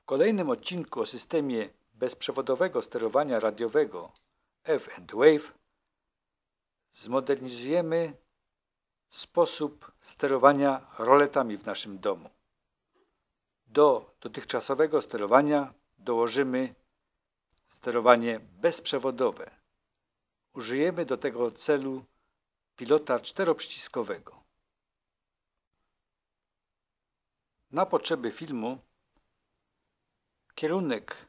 W kolejnym odcinku o systemie bezprzewodowego sterowania radiowego F&Wave zmodernizujemy sposób sterowania roletami w naszym domu. Do dotychczasowego sterowania dołożymy sterowanie bezprzewodowe. Użyjemy do tego celu pilota czteroprzyciskowego. Na potrzeby filmu kierunek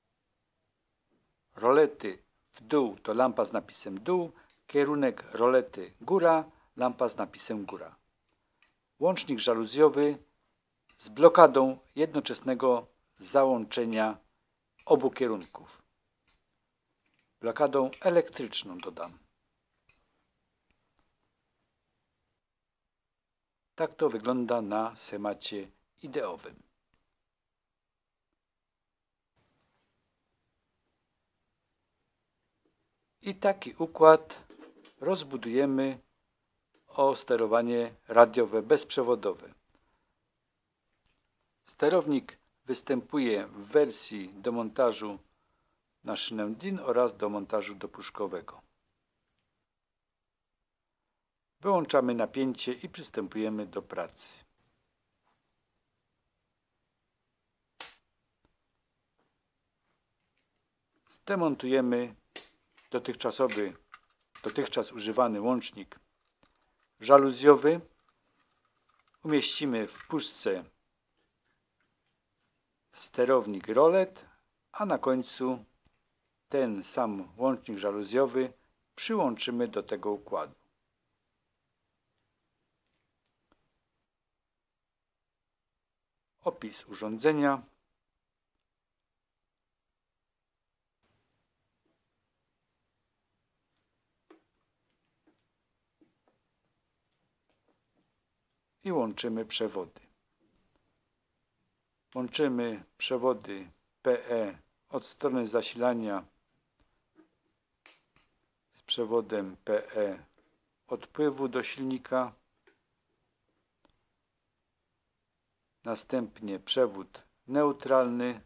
rolety w dół to lampa z napisem dół, kierunek rolety góra, lampa z napisem góra. Łącznik żaluzjowy z blokadą jednoczesnego załączenia obu kierunków. Blokadą elektryczną dodam. Tak to wygląda na schemacie ideowym. I taki układ rozbudujemy o sterowanie radiowe bezprzewodowe. Sterownik występuje w wersji do montażu na szynę DIN oraz do montażu dopuszkowego. Wyłączamy napięcie i przystępujemy do pracy. Zdemontujemy dotychczas używany łącznik żaluzjowy. Umieścimy w puszce sterownik rolet, a na końcu ten sam łącznik żaluzjowy przyłączymy do tego układu. Opis urządzenia. I łączymy przewody. Łączymy przewody PE od strony zasilania z przewodem PE odpływu do silnika. Następnie przewód neutralny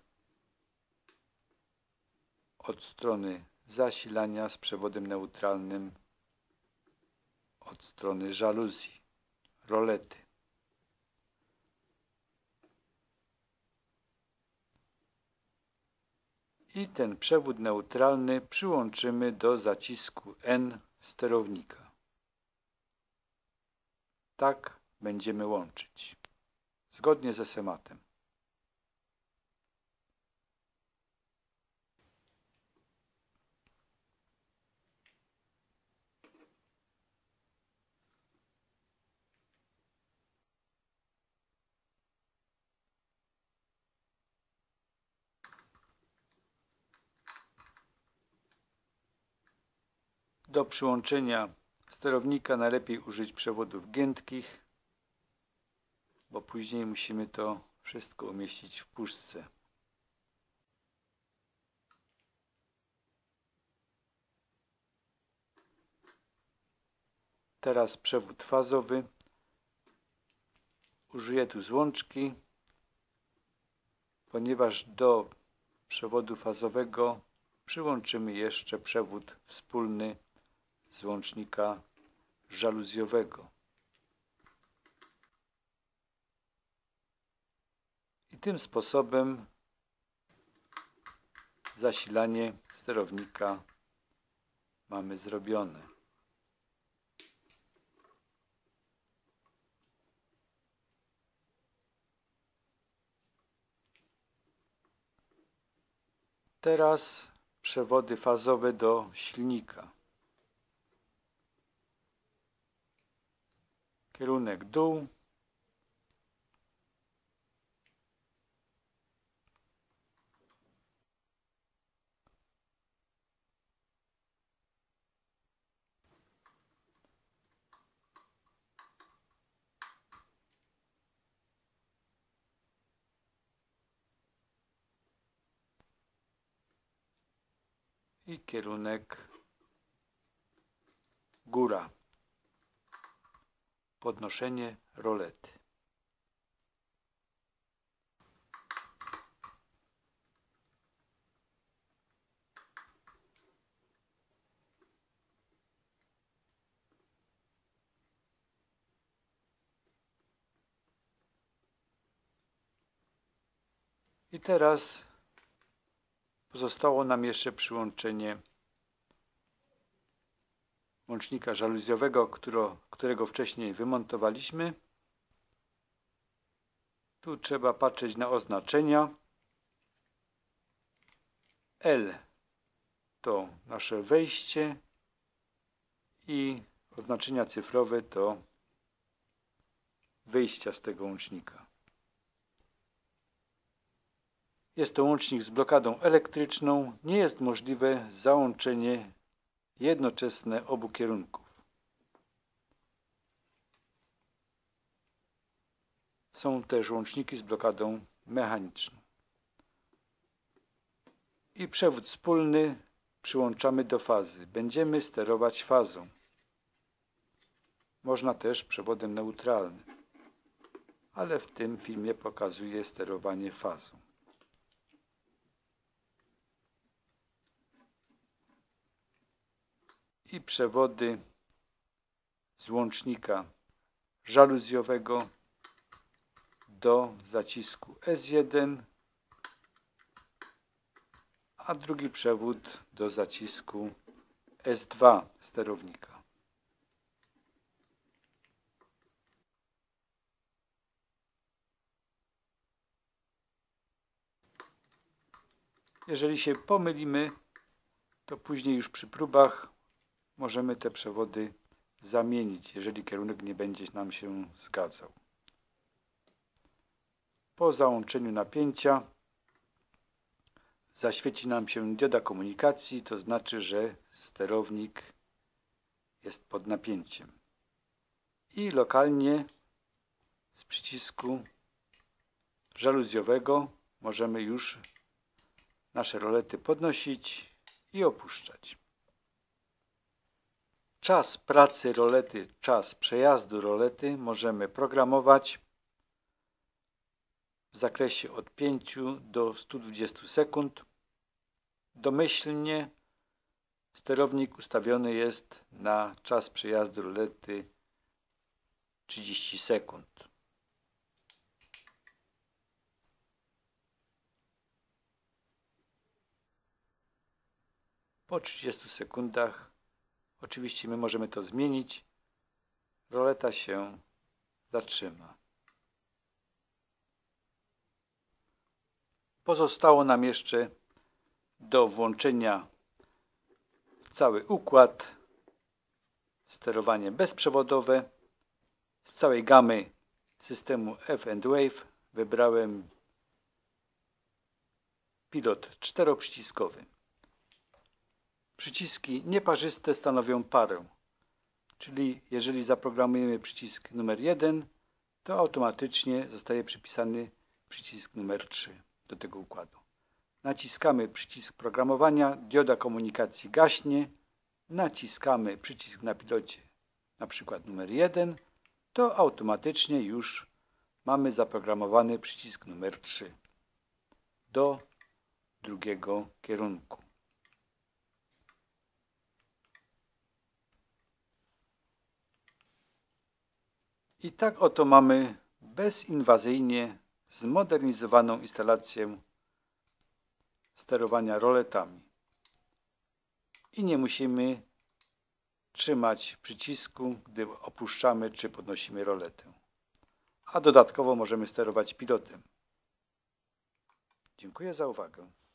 od strony zasilania z przewodem neutralnym od strony żaluzji, rolety. I ten przewód neutralny przyłączymy do zacisku N sterownika. Tak będziemy łączyć, zgodnie ze schematem. Do przyłączenia sterownika najlepiej użyć przewodów giętkich, bo później musimy to wszystko umieścić w puszce. Teraz przewód fazowy. Użyję tu złączki, ponieważ do przewodu fazowego przyłączymy jeszcze przewód wspólny z łącznika żaluzjowego. I tym sposobem zasilanie sterownika mamy zrobione. Teraz przewody fazowe do silnika. Kierunek dół. I kierunek góra. Podnoszenie rolety. I teraz pozostało nam jeszcze przyłączenie łącznika żaluzjowego, którego wcześniej wymontowaliśmy. Tu trzeba patrzeć na oznaczenia. L to nasze wejście i oznaczenia cyfrowe to wyjścia z tego łącznika. Jest to łącznik z blokadą elektryczną. Nie jest możliwe załączenie jednoczesne obu kierunków. Są też łączniki z blokadą mechaniczną. I przewód wspólny przyłączamy do fazy. Będziemy sterować fazą. Można też przewodem neutralnym, ale w tym filmie pokazuję sterowanie fazą. I przewody z łącznika żaluzjowego do zacisku S1, a drugi przewód do zacisku S2 sterownika. Jeżeli się pomylimy, to później już przy próbach możemy te przewody zamienić, jeżeli kierunek nie będzie nam się zgadzał. Po załączeniu napięcia zaświeci nam się dioda komunikacji, to znaczy, że sterownik jest pod napięciem. I lokalnie z przycisku żaluzjowego możemy już nasze rolety podnosić i opuszczać. Czas pracy rolety, czas przejazdu rolety możemy programować w zakresie od 5 do 120 sekund. Domyślnie sterownik ustawiony jest na czas przejazdu rolety 30 sekund. Po 30 sekundach oczywiście my możemy to zmienić. Roleta się zatrzyma. Pozostało nam jeszcze do włączenia w cały układ sterowanie bezprzewodowe. Z całej gamy systemu F&Wave wybrałem pilot czteroprzyciskowy. Przyciski nieparzyste stanowią parę, czyli jeżeli zaprogramujemy przycisk numer 1, to automatycznie zostaje przypisany przycisk numer 3 do tego układu. Naciskamy przycisk programowania, dioda komunikacji gaśnie, naciskamy przycisk na pilocie, na przykład numer 1, to automatycznie już mamy zaprogramowany przycisk numer 3 do drugiego kierunku. I tak oto mamy bezinwazyjnie zmodernizowaną instalację sterowania roletami. I nie musimy trzymać przycisku, gdy opuszczamy czy podnosimy roletę. A dodatkowo możemy sterować pilotem. Dziękuję za uwagę.